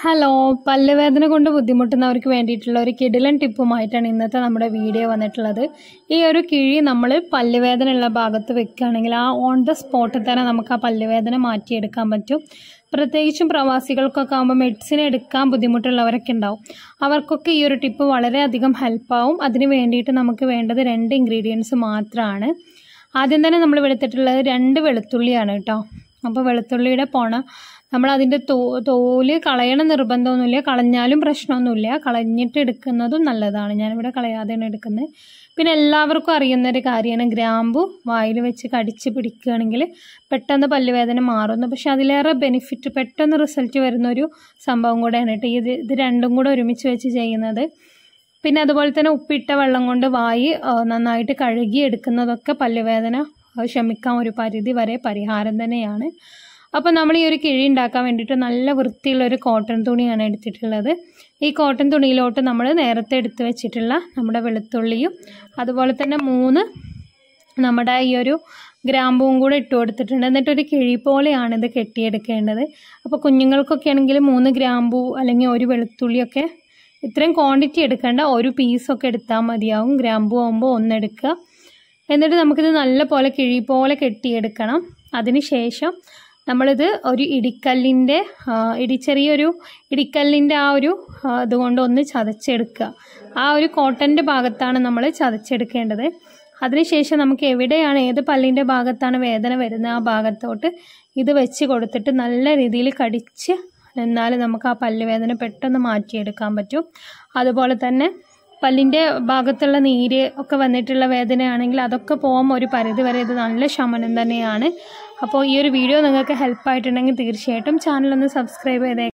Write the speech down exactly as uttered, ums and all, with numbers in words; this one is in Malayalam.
ഹലോ, പല്ലുവേദന കൊണ്ട് ബുദ്ധിമുട്ടുന്നവർക്ക് വേണ്ടിയിട്ടുള്ള ഒരു കിടിലൻ ടിപ്പുമായിട്ടാണ് ഇന്നത്തെ നമ്മുടെ വീഡിയോ വന്നിട്ടുള്ളത്. ഈ ഒരു കിഴി നമ്മൾ പല്ലുവേദന ഉള്ള ഭാഗത്ത് വെക്കുകയാണെങ്കിൽ ആ ഓൺ ദ സ്പോട്ടിൽ തന്നെ നമുക്ക് ആ പല്ലുവേദന മാറ്റിയെടുക്കാൻ പറ്റും. പ്രത്യേകിച്ചും പ്രവാസികൾക്കൊക്കെ ആകുമ്പോൾ മെഡിസിൻ എടുക്കാൻ ബുദ്ധിമുട്ടുള്ളവരൊക്കെ ഉണ്ടാവും. അവർക്കൊക്കെ ഈ ഒരു ടിപ്പ് വളരെയധികം ഹെൽപ്പാവും. അതിന് വേണ്ടിയിട്ട് നമുക്ക് വേണ്ടത് രണ്ട് ഇൻഗ്രീഡിയൻസ് മാത്രമാണ്. ആദ്യം തന്നെ നമ്മൾ എടുത്തിട്ടുള്ളത് രണ്ട് വെളുത്തുള്ളിയാണ് കേട്ടോ. അപ്പോൾ വെളുത്തുള്ളിയുടെ പോണ നമ്മൾ അതിൻ്റെ തോ തോല് കളയണം നിർബന്ധമൊന്നുമില്ല, കളഞ്ഞാലും പ്രശ്നമൊന്നുമില്ല, കളഞ്ഞിട്ട് എടുക്കുന്നതും നല്ലതാണ്. ഞാനിവിടെ കളയാതെയാണ് എടുക്കുന്നത്. പിന്നെ എല്ലാവർക്കും അറിയുന്നൊരു കാര്യമാണ് ഗ്രാമ്പു വായിൽ വെച്ച് കടിച്ച് പിടിക്കുകയാണെങ്കിൽ പെട്ടെന്ന് പല്ലുവേദന മാറുന്നു. പക്ഷെ അതിലേറെ ബെനിഫിറ്റ്, പെട്ടെന്ന് റിസൾട്ട് വരുന്നൊരു സംഭവം കൂടെയാണ് കേട്ടോ ഇത് ഇത് രണ്ടും കൂടെ ഒരുമിച്ച് വെച്ച് ചെയ്യുന്നത്. പിന്നെ അതുപോലെ തന്നെ ഉപ്പിട്ട വെള്ളം കൊണ്ട് വായി നന്നായിട്ട് കഴുകി എടുക്കുന്നതൊക്കെ പല്ലുവേദന ശമിക്കാൻ ഒരു പരിധി വരെ പരിഹാരം തന്നെയാണ്. അപ്പോൾ നമ്മൾ ഈ ഒരു കിഴി ഉണ്ടാക്കാൻ വേണ്ടിയിട്ട് നല്ല വൃത്തിയുള്ളൊരു കോട്ടൺ തുണിയാണ് എടുത്തിട്ടുള്ളത്. ഈ കോട്ടൺ തുണിയിലോട്ട് നമ്മൾ നേരത്തെ എടുത്ത് വെച്ചിട്ടുള്ള നമ്മുടെ വെളുത്തുള്ളിയും അതുപോലെ തന്നെ മൂന്ന് നമ്മുടെ ഈ ഒരു ഗ്രാമ്പുവും കൂടെ ഇട്ട് കൊടുത്തിട്ടുണ്ട്. എന്നിട്ടൊരു കിഴി പോലെയാണ് ഇത് കെട്ടിയെടുക്കേണ്ടത്. അപ്പോൾ കുഞ്ഞുങ്ങൾക്കൊക്കെ ആണെങ്കിൽ മൂന്ന് ഗ്രാമ്പു അല്ലെങ്കിൽ ഒരു വെളുത്തുള്ളിയൊക്കെ ഇത്രയും ക്വാണ്ടിറ്റി എടുക്കേണ്ട, ഒരു പീസൊക്കെ എടുത്താൽ മതിയാവും. ഗ്രാമ്പു ആകുമ്പോൾ ഒന്നെടുക്കുക. എന്നിട്ട് നമുക്കിത് നല്ല പോലെ കിഴി പോലെ കെട്ടിയെടുക്കണം. അതിന് ശേഷം നമ്മളിത് ഒരു ഇടിക്കല്ലിൻ്റെ ഇടി ചെറിയൊരു ഇടിക്കല്ലിൻ്റെ ആ ഒരു ഇതുകൊണ്ട് ഒന്ന് ചതച്ചെടുക്കുക. ആ ഒരു കോട്ടൻ്റെ ഭാഗത്താണ് നമ്മൾ ചതച്ചെടുക്കേണ്ടത്. അതിനുശേഷം നമുക്ക് എവിടെയാണ്, ഏത് പല്ലിൻ്റെ ഭാഗത്താണ് വേദന വരുന്നത് ആ ഭാഗത്തോട്ട് ഇത് വെച്ച് കൊടുത്തിട്ട് നല്ല രീതിയിൽ കടിച്ച് എന്നാൽ നമുക്ക് ആ പല്ലുവേദന പെട്ടെന്ന് മാറ്റിയെടുക്കാൻ പറ്റും. അതുപോലെ തന്നെ പല്ലിൻ്റെ ഭാഗത്തുള്ള നീര് ഒക്കെ വന്നിട്ടുള്ള വേദനയാണെങ്കിൽ അതൊക്കെ പോകുമ്പോൾ ഒരു പരിധി വരെ ഇത് നല്ല ശമനം തന്നെയാണ്. അപ്പോൾ ഈ ഒരു വീഡിയോ നിങ്ങൾക്ക് ഹെൽപ്പായിട്ടുണ്ടെങ്കിൽ തീർച്ചയായിട്ടും ചാനലൊന്ന് സബ്സ്ക്രൈബ് ചെയ്തേ.